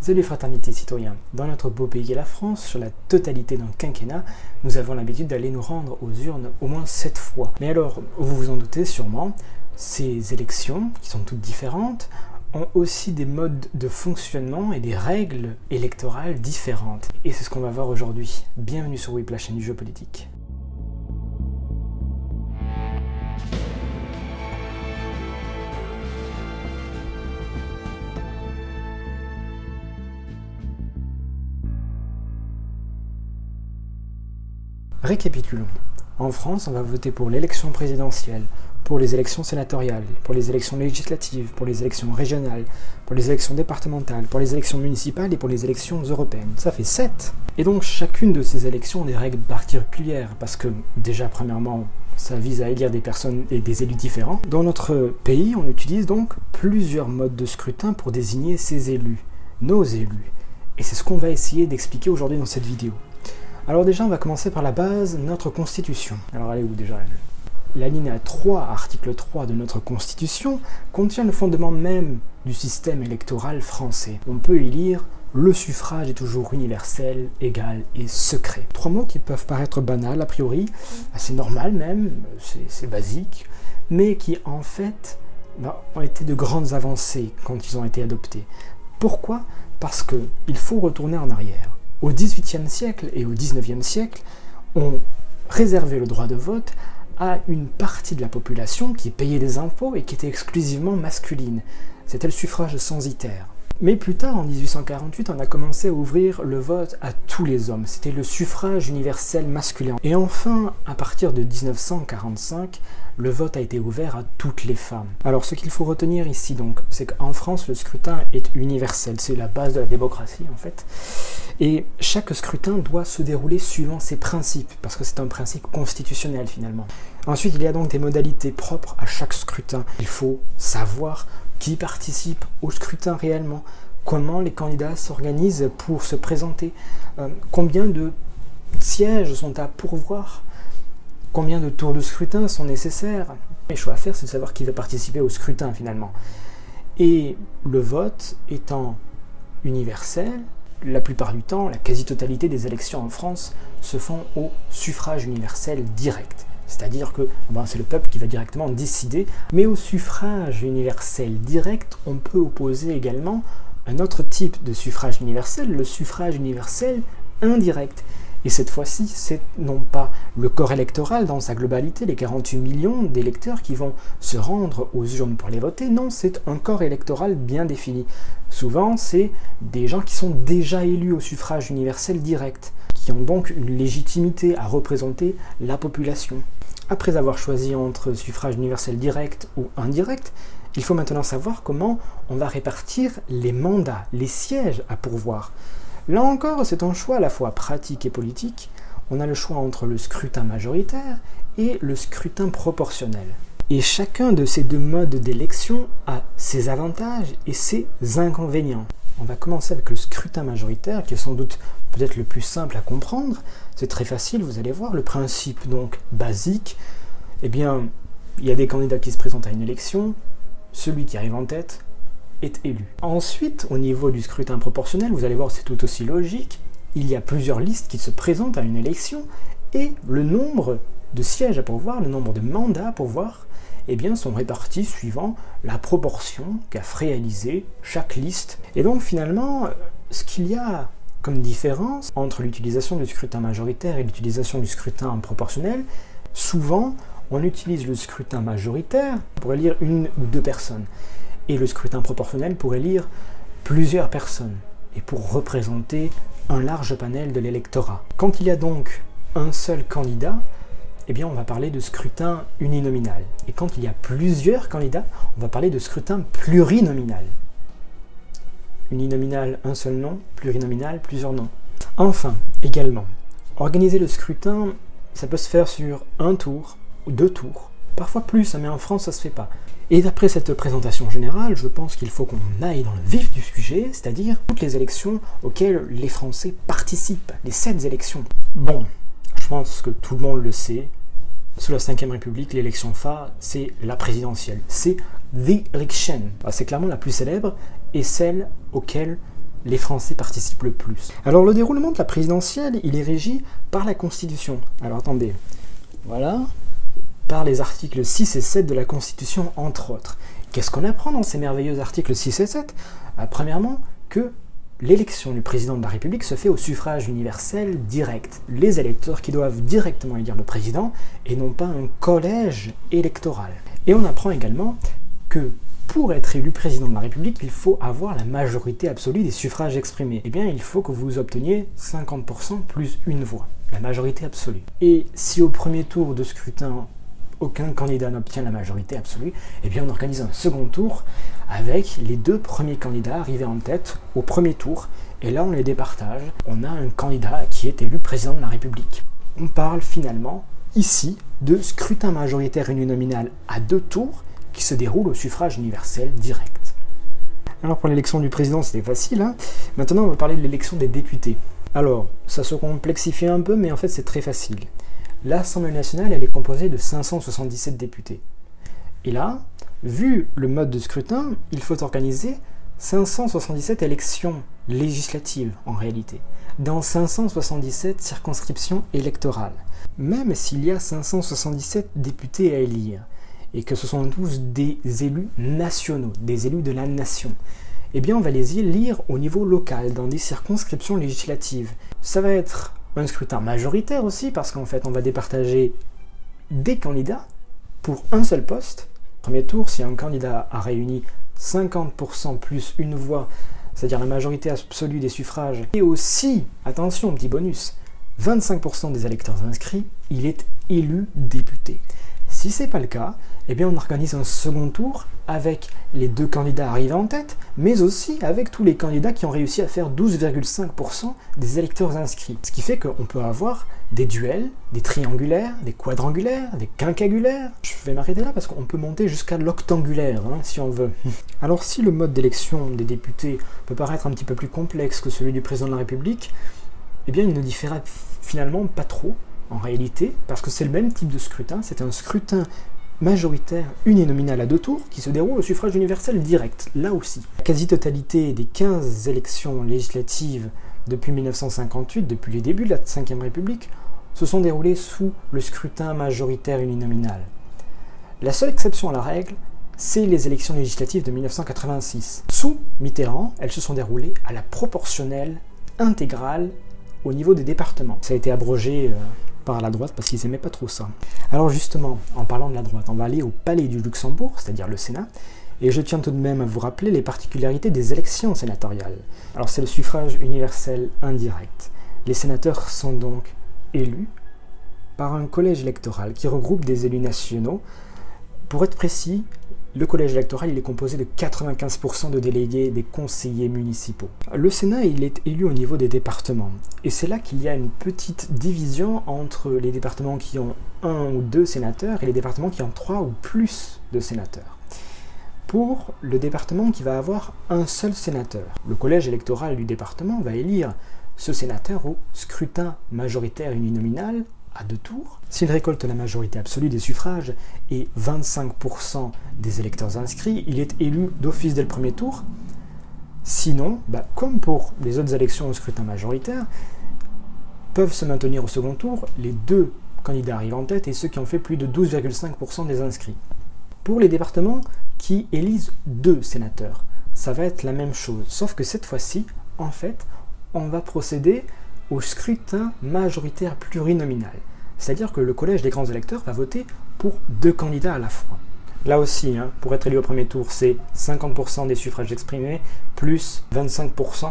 Salut fraternité citoyen, dans notre beau pays qu'est la France, sur la totalité d'un quinquennat, nous avons l'habitude d'aller nous rendre aux urnes au moins 7 fois. Mais alors, vous vous en doutez sûrement, ces élections, qui sont toutes différentes, ont aussi des modes de fonctionnement et des règles électorales différentes. Et c'est ce qu'on va voir aujourd'hui. Bienvenue sur Whip, la chaîne du jeu politique. Récapitulons. En France, on va voter pour l'élection présidentielle, pour les élections sénatoriales, pour les élections législatives, pour les élections régionales, pour les élections départementales, pour les élections municipales et pour les élections européennes. Ça fait 7. Et donc chacune de ces élections a des règles particulières, parce que déjà, premièrement, ça vise à élire des personnes et des élus différents. Dans notre pays, on utilise donc plusieurs modes de scrutin pour désigner ces élus, nos élus. Et c'est ce qu'on va essayer d'expliquer aujourd'hui dans cette vidéo. Alors déjà, on va commencer par la base, notre Constitution. Alors elle est où déjà? L'alinéa 3, article 3 de notre Constitution, contient le fondement même du système électoral français. On peut y lire « Le suffrage est toujours universel, égal et secret ». 3 mots qui peuvent paraître banals a priori, assez normal même, c'est basique, mais qui en fait ont été de grandes avancées quand ils ont été adoptés. Pourquoi? Parce qu'il faut retourner en arrière. Au XVIIIe siècle et au XIXe siècle, on réservait le droit de vote à une partie de la population qui payait des impôts et qui était exclusivement masculine. C'était le suffrage censitaire. Mais plus tard, en 1848, on a commencé à ouvrir le vote à tous les hommes. C'était le suffrage universel masculin. Et enfin, à partir de 1945, le vote a été ouvert à toutes les femmes. Alors, ce qu'il faut retenir ici, donc, c'est qu'en France, le scrutin est universel. C'est la base de la démocratie, en fait. Et chaque scrutin doit se dérouler suivant ses principes, parce que c'est un principe constitutionnel, finalement. Ensuite, il y a donc des modalités propres à chaque scrutin. Il faut savoir qui participe au scrutin réellement, comment les candidats s'organisent pour se présenter, combien de sièges sont à pourvoir, combien de tours de scrutin sont nécessaires. Le choix à faire, c'est de savoir qui va participer au scrutin finalement. Et le vote étant universel, la plupart du temps, la quasi-totalité des élections en France se font au suffrage universel direct. C'est-à-dire que c'est le peuple qui va directement décider, mais au suffrage universel direct, on peut opposer également un autre type de suffrage universel, le suffrage universel indirect. Et cette fois-ci, c'est non pas le corps électoral dans sa globalité, les 48 millions d'électeurs qui vont se rendre aux urnes pour les voter, non, c'est un corps électoral bien défini. Souvent, c'est des gens qui sont déjà élus au suffrage universel direct, qui ont donc une légitimité à représenter la population. Après avoir choisi entre suffrage universel direct ou indirect, il faut maintenant savoir comment on va répartir les mandats, les sièges à pourvoir. Là encore, c'est un choix à la fois pratique et politique. On a le choix entre le scrutin majoritaire et le scrutin proportionnel. Et chacun de ces deux modes d'élection a ses avantages et ses inconvénients. On va commencer avec le scrutin majoritaire, qui est sans doute peut-être le plus simple à comprendre. C'est très facile, vous allez voir, le principe donc basique. Eh bien, il y a des candidats qui se présentent à une élection, celui qui arrive en tête est élu. Ensuite, au niveau du scrutin proportionnel, vous allez voir, c'est tout aussi logique. Il y a plusieurs listes qui se présentent à une élection et le nombre de sièges à pourvoir, le nombre de mandats à pourvoir, eh bien, sont répartis suivant la proportion qu'a réalisée chaque liste. Et donc, finalement, ce qu'il y a comme différence entre l'utilisation du scrutin majoritaire et l'utilisation du scrutin proportionnel, souvent, on utilise le scrutin majoritaire pour élire une ou deux personnes. Et le scrutin proportionnel pour élire plusieurs personnes et pour représenter un large panel de l'électorat. Quand il y a donc un seul candidat, eh bien on va parler de scrutin uninominal. Et quand il y a plusieurs candidats, on va parler de scrutin plurinominal. Uninominal, un seul nom, plurinominal, plusieurs noms. Enfin, également, organiser le scrutin, ça peut se faire sur un tour ou 2 tours. Parfois plus, mais en France ça se fait pas. Et d'après cette présentation générale, je pense qu'il faut qu'on aille dans le vif du sujet, c'est-à-dire toutes les élections auxquelles les Français participent, les 7 élections. Bon, je pense que tout le monde le sait, sous la Ve République, l'élection phare, c'est la présidentielle, c'est the election. C'est clairement la plus célèbre et celle auquel les Français participent le plus. Alors le déroulement de la présidentielle, il est régi par la Constitution. Alors attendez, voilà, par les articles 6 et 7 de la Constitution, entre autres. Qu'est-ce qu'on apprend dans ces merveilleux articles 6 et 7 ? Premièrement, que l'élection du président de la République se fait au suffrage universel direct. Les électeurs qui doivent directement élire le président et non pas un collège électoral. Et on apprend également que pour être élu président de la République, il faut avoir la majorité absolue des suffrages exprimés. Eh bien, il faut que vous obteniez 50% plus une voix, la majorité absolue. Et si au premier tour de scrutin, aucun candidat n'obtient la majorité absolue, eh bien on organise un second tour avec les 2 premiers candidats arrivés en tête au premier tour, et là on les départage. On a un candidat qui est élu président de la République. On parle finalement ici de scrutin majoritaire uninominal à 2 tours qui se déroule au suffrage universel direct. Alors pour l'élection du président, c'était facile, hein. Maintenant on va parler de l'élection des députés. Alors, ça se complexifie un peu, mais en fait c'est très facile. L'Assemblée nationale, elle est composée de 577 députés. Et là, vu le mode de scrutin, il faut organiser 577 élections législatives en réalité, dans 577 circonscriptions électorales. Même s'il y a 577 députés à élire, et que ce sont tous des élus nationaux, des élus de la nation, eh bien on va les élire au niveau local, dans des circonscriptions législatives. Ça va être un scrutin majoritaire aussi, parce qu'en fait on va départager des candidats pour un seul poste. Premier tour, si un candidat a réuni 50% plus une voix, c'est-à-dire la majorité absolue des suffrages, et aussi, attention, petit bonus, 25% des électeurs inscrits, il est élu député. Si ce n'est pas le cas, eh bien on organise un second tour avec les 2 candidats arrivés en tête, mais aussi avec tous les candidats qui ont réussi à faire 12,5% des électeurs inscrits. Ce qui fait qu'on peut avoir des duels, des triangulaires, des quadrangulaires, des quinquagulaires. Je vais m'arrêter là parce qu'on peut monter jusqu'à l'octangulaire, hein, si on veut. Alors si le mode d'élection des députés peut paraître un petit peu plus complexe que celui du président de la République, eh bien il ne diffère finalement pas trop, en réalité, parce que c'est le même type de scrutin, c'est un scrutin majoritaire uninominal à 2 tours qui se déroule au suffrage universel direct, là aussi. La quasi-totalité des 15 élections législatives depuis 1958, depuis les débuts de la Ve République, se sont déroulées sous le scrutin majoritaire uninominal. La seule exception à la règle, c'est les élections législatives de 1986. Sous Mitterrand, elles se sont déroulées à la proportionnelle intégrale au niveau des départements. Ça a été abrogé par la droite parce qu'ils n'aimaient pas trop ça. Alors justement, en parlant de la droite, on va aller au Palais du Luxembourg, c'est-à-dire le Sénat, et je tiens tout de même à vous rappeler les particularités des élections sénatoriales. Alors c'est le suffrage universel indirect. Les sénateurs sont donc élus par un collège électoral qui regroupe des élus nationaux. Pour être précis, le collège électoral il est composé de 95% de délégués des conseillers municipaux. Le Sénat il est élu au niveau des départements. Et c'est là qu'il y a une petite division entre les départements qui ont 1 ou 2 sénateurs et les départements qui ont 3 ou plus de sénateurs. Pour le département qui va avoir un seul sénateur, le collège électoral du département va élire ce sénateur au scrutin majoritaire uninominal à 2 tours. S'il récolte la majorité absolue des suffrages et 25% des électeurs inscrits, il est élu d'office dès le premier tour. Sinon, comme pour les autres élections au scrutin majoritaire, peuvent se maintenir au second tour les 2 candidats arrivent en tête et ceux qui ont fait plus de 12,5% des inscrits. Pour les départements qui élisent 2 sénateurs, ça va être la même chose, sauf que cette fois-ci, en fait, on va procéder au scrutin majoritaire plurinominal. C'est-à-dire que le collège des grands électeurs va voter pour 2 candidats à la fois. Là aussi, pour être élu au premier tour, c'est 50% des suffrages exprimés plus 25%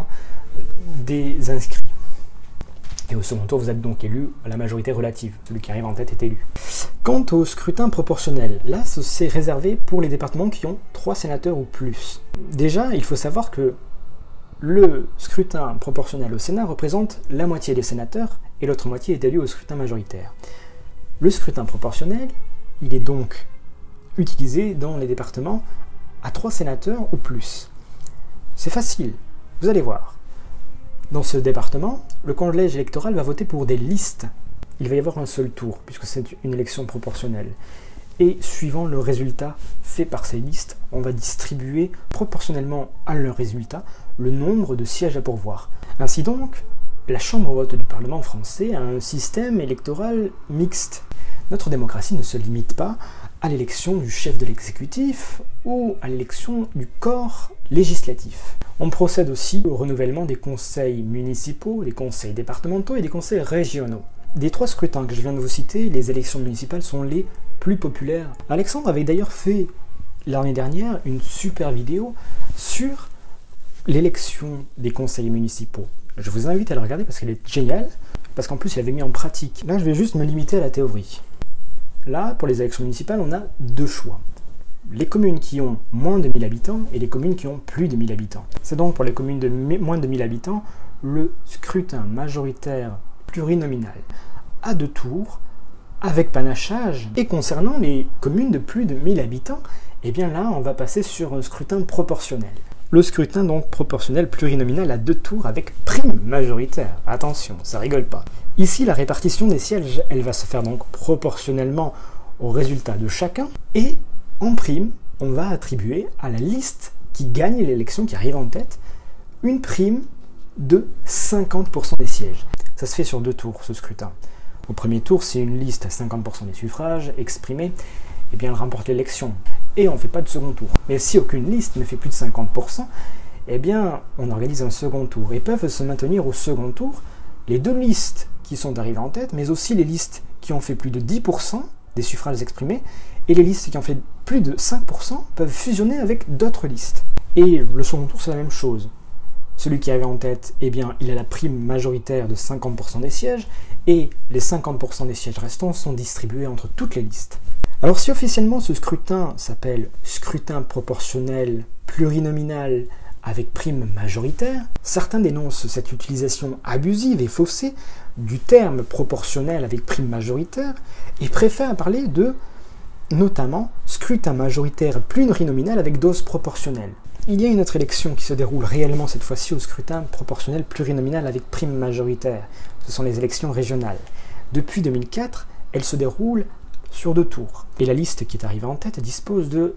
des inscrits. Et au second tour, vous êtes donc élu à la majorité relative. Celui qui arrive en tête est élu. Quant au scrutin proportionnel, là, c'est réservé pour les départements qui ont 3 sénateurs ou plus. Déjà, il faut savoir que le scrutin proportionnel au Sénat représente la moitié des sénateurs et l'autre moitié est élue au scrutin majoritaire. Le scrutin proportionnel, il est donc utilisé dans les départements à 3 sénateurs ou plus. C'est facile, vous allez voir. Dans ce département, le collège électoral va voter pour des listes. Il va y avoir un seul tour, puisque c'est une élection proportionnelle. Et suivant le résultat fait par ces listes, on va distribuer proportionnellement à leur résultat le nombre de sièges à pourvoir. Ainsi donc, la Chambre haute du Parlement français a un système électoral mixte. Notre démocratie ne se limite pas à l'élection du chef de l'exécutif ou à l'élection du corps législatif. On procède aussi au renouvellement des conseils municipaux, des conseils départementaux et des conseils régionaux. Des 3 scrutins que je viens de vous citer, les élections municipales sont les plus populaires. Alexandre avait d'ailleurs fait l'année dernière une super vidéo sur l'élection des conseils municipaux. Je vous invite à la regarder parce qu'elle est géniale, parce qu'en plus il avait mis en pratique. Là je vais juste me limiter à la théorie. Là, pour les élections municipales, on a 2 choix. Les communes qui ont moins de 1000 habitants et les communes qui ont plus de 1000 habitants. C'est donc pour les communes de moins de 1000 habitants le scrutin majoritaire plurinominal à 2 tours, avec panachage. Et concernant les communes de plus de 1000 habitants, eh bien là, on va passer sur un scrutin proportionnel. Le scrutin donc proportionnel plurinominal à 2 tours avec prime majoritaire. Attention, ça rigole pas. Ici, la répartition des sièges, elle va se faire donc proportionnellement au résultat de chacun. Et en prime, on va attribuer à la liste qui gagne l'élection, qui arrive en tête, une prime de 50% des sièges. Ça se fait sur 2 tours, ce scrutin. Au premier tour, si une liste a 50% des suffrages exprimés, eh bien elle remporte l'élection. Et on ne fait pas de second tour. Mais si aucune liste ne fait plus de 50%, eh bien on organise un second tour. Et peuvent se maintenir au second tour les 2 listes qui sont arrivées en tête, mais aussi les listes qui ont fait plus de 10% des suffrages exprimés, et les listes qui ont fait plus de 5% peuvent fusionner avec d'autres listes. Et le second tour, c'est la même chose. Celui qui avait en tête, eh bien, il a la prime majoritaire de 50% des sièges, et les 50% des sièges restants sont distribués entre toutes les listes. Alors si officiellement ce scrutin s'appelle scrutin proportionnel plurinominal avec prime majoritaire, certains dénoncent cette utilisation abusive et faussée du terme proportionnel avec prime majoritaire et préfèrent parler de, notamment, scrutin majoritaire plurinominal avec dose proportionnelle. Il y a une autre élection qui se déroule réellement cette fois-ci au scrutin proportionnel plurinominal avec prime majoritaire. Ce sont les élections régionales. Depuis 2004, elles se déroulent sur 2 tours. Et la liste qui est arrivée en tête dispose de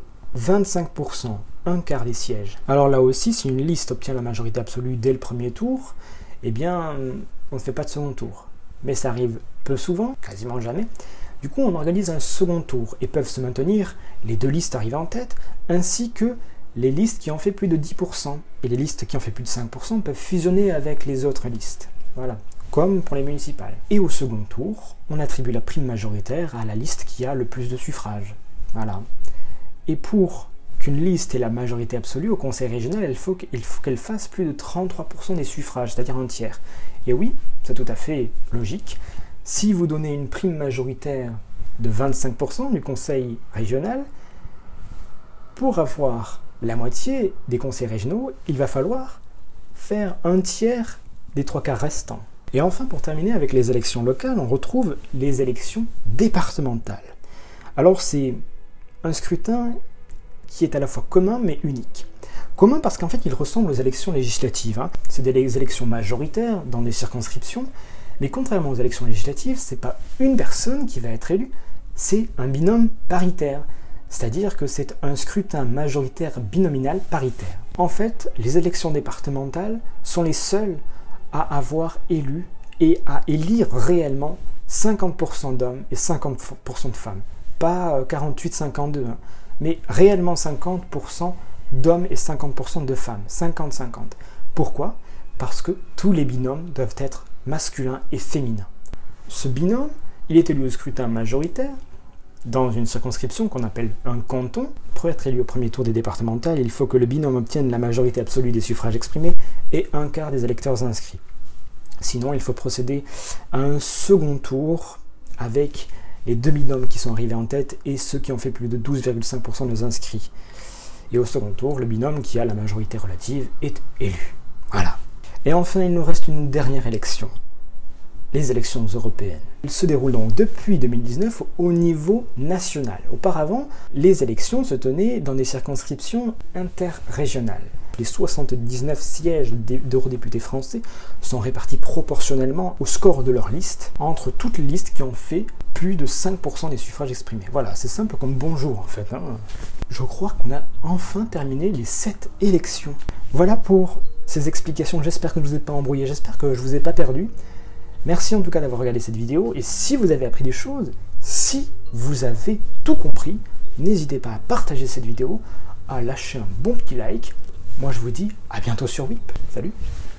25%, un quart des sièges. Alors là aussi, si une liste obtient la majorité absolue dès le premier tour, eh bien, on ne fait pas de second tour. Mais ça arrive peu souvent, quasiment jamais. Du coup, on organise un second tour et peuvent se maintenir les 2 listes arrivées en tête, ainsi que les listes qui ont fait plus de 10%. Et les listes qui ont fait plus de 5% peuvent fusionner avec les autres listes. Voilà, comme pour les municipales. Et au second tour, on attribue la prime majoritaire à la liste qui a le plus de suffrages. Voilà. Et pour qu'une liste ait la majorité absolue au conseil régional, il faut qu'elle fasse plus de 33% des suffrages, c'est-à-dire un tiers. Et oui, c'est tout à fait logique. Si vous donnez une prime majoritaire de 25% du conseil régional, pour avoir la moitié des conseils régionaux, il va falloir faire un tiers des 3/4 restants. Et enfin, pour terminer avec les élections locales, on retrouve les élections départementales. Alors c'est un scrutin qui est à la fois commun mais unique. Commun parce qu'en fait il ressemble aux élections législatives. C'est des élections majoritaires dans des circonscriptions, mais contrairement aux élections législatives, c'est pas une personne qui va être élue, c'est un binôme paritaire. C'est-à-dire que c'est un scrutin majoritaire binominal paritaire. En fait, les élections départementales sont les seules à avoir élu et à élire réellement 50% d'hommes et 50% de femmes. Pas 48-52, mais réellement 50% d'hommes et 50% de femmes. 50-50. Pourquoi? Parce que tous les binômes doivent être masculins et féminins. Ce binôme, il est élu au scrutin majoritaire dans une circonscription qu'on appelle un canton. Pour être élu au premier tour des départementales, il faut que le binôme obtienne la majorité absolue des suffrages exprimés et un quart des électeurs inscrits. Sinon, il faut procéder à un second tour avec les 2 binômes qui sont arrivés en tête et ceux qui ont fait plus de 12,5% des inscrits. Et au second tour, le binôme qui a la majorité relative est élu. Voilà. Et enfin, il nous reste une dernière élection. Les élections européennes. Elles se déroulent donc depuis 2019 au niveau national. Auparavant, les élections se tenaient dans des circonscriptions interrégionales. les 79 sièges d'eurodéputés français sont répartis proportionnellement au score de leur liste entre toutes les listes qui ont fait plus de 5% des suffrages exprimés. Voilà, c'est simple comme bonjour en fait. Je crois qu'on a enfin terminé les 7 élections. Voilà pour ces explications, j'espère que je ne vous ai pas embrouillé, j'espère que je ne vous ai pas perdu. Merci en tout cas d'avoir regardé cette vidéo, et si vous avez appris des choses, si vous avez tout compris, n'hésitez pas à partager cette vidéo, à lâcher un bon petit like. Moi je vous dis à bientôt sur WIP. Salut!